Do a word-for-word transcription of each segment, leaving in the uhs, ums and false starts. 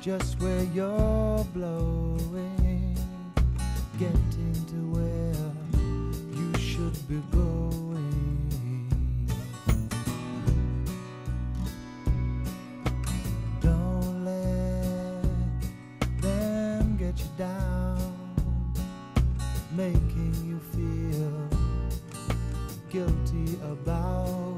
just where you're blowing, getting to where you should be going. Don't let them get you down, making you feel guilty about.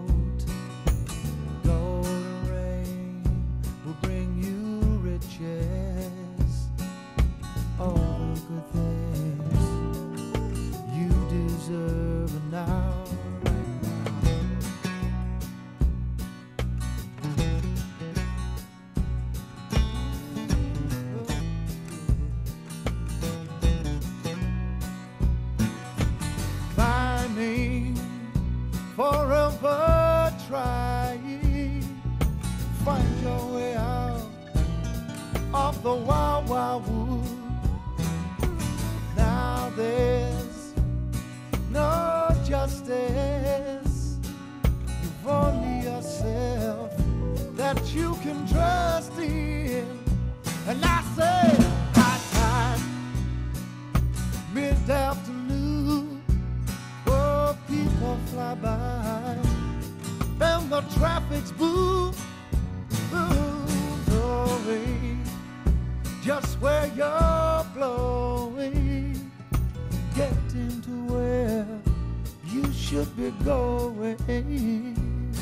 Golden rain will bring you riches, all the good things you deserve now. Climbing, forever trying, find your way out of the wild, wild wood. Now there's no justice, you've only yourself that you can trust in. And I say, high time, mid-afternoon, oh, people fly by, and the traffic's boom, boom, blowing, just where you're blowing, getting to where you should be going.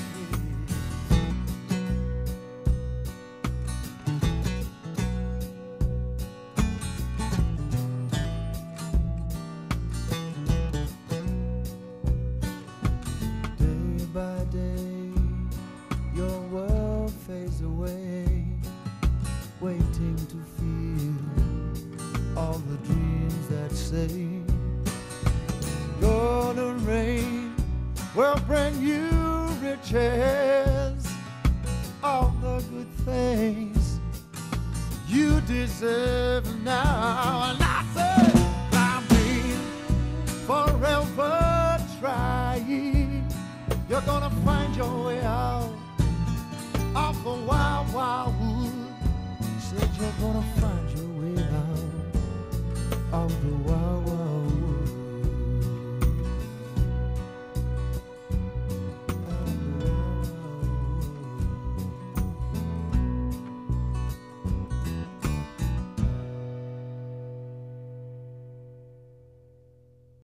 Day by day, your world fades away, waiting to feel all the dreams that say golden rain will bring you riches, all the good things you deserve now. And I say, climbing, forever trying, you're gonna find your way out of the wild, wild wood. Said you're gonna